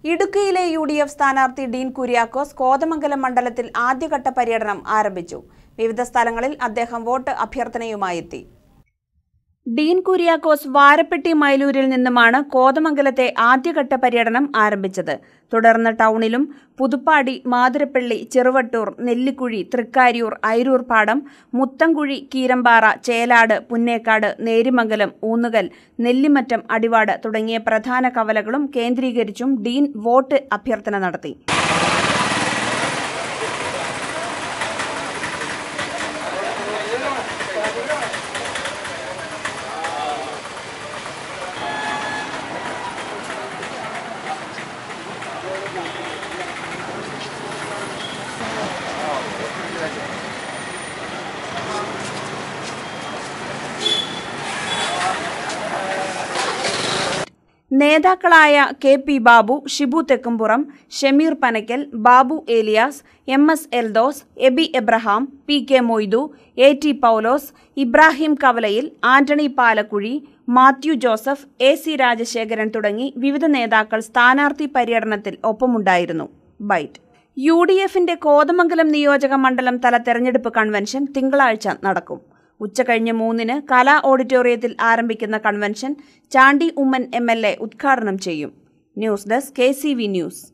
ഇടുക്കിയിലെ UDF സ്ഥാനാർത്ഥി ഡീൻ കുര്യാക്കോസ് കോതമംഗലം മണ്ഡലത്തിൽ ആദ്യഘട്ട പര്യടനം ആരംഭിച്ചു. വിവിധ സ്ഥലങ്ങളിൽ അദ്ദേഹം വോട്ട് അഭ്യർത്ഥനയുമായി എത്തി. ഡീൻ കുര്യാക്കോസ് വാരപ്പെട്ടി മൈലൂരിൽ നിന്നുമാണ് കോതമംഗലത്തെ ആദ്യഘട്ട പര്യടനം ആരംഭിച്ചത്. തുടർന്ന് ടൗണിലും പുതുപ്പാടി, മാതുരപ്പള്ളി, ചെറുവട്ടൂർ, നെല്ലിക്കുഴി, തൃക്കാര്യൂർ, ഐരൂർപാടം, മുത്തംകുഴി, കീരമ്പാറ, ചേലാട്, പുന്നേക്കാട്, നേരിമംഗലം, ഊന്നുകൽ, നെല്ലിമറ്റം, അടിവാട് തുടങ്ങിയ പ്രധാന കവലകളും കേന്ദ്രീകരിച്ചും ഡീൻ വോട്ട് അഭ്യർത്ഥന നടത്തി. നേതാക്കളായ KP Babu, Shibu Thekkumpuram, Shameer Panakkal, Babu Elias, MS Eldhose, Eby Abraham, PK Moidu, AT Paulose, Ibrahim Kavalayil, Antony Palakkuzhi, Mathew Joseph, AC Rajasekharan തുടങ്ങി വിവിധ നേതാക്കൾ സ്ഥാനാർത്ഥി പര്യടനത്തിൽ ഒപ്പമുണ്ടായിരുന്നു. ബൈറ്റ്. UDFന്റെ കോതമംഗലം നിയോജക മണ്ഡലം തല തെരഞ്ഞെടുപ്പ് കൺവെൻഷൻ തിങ്കളാഴ്ച നടക്കും. ഉച്ചകഴിഞ്ഞ് 3-ന് കലാ ഓഡിറ്റോറിയത്തിൽ ആരംഭിക്കുന്ന കൺവെൻഷൻ ചാണ്ടി ഉമ്മൻ MLA ഉദ്ഘാടനം ചെയ്യും. News desk KCV news.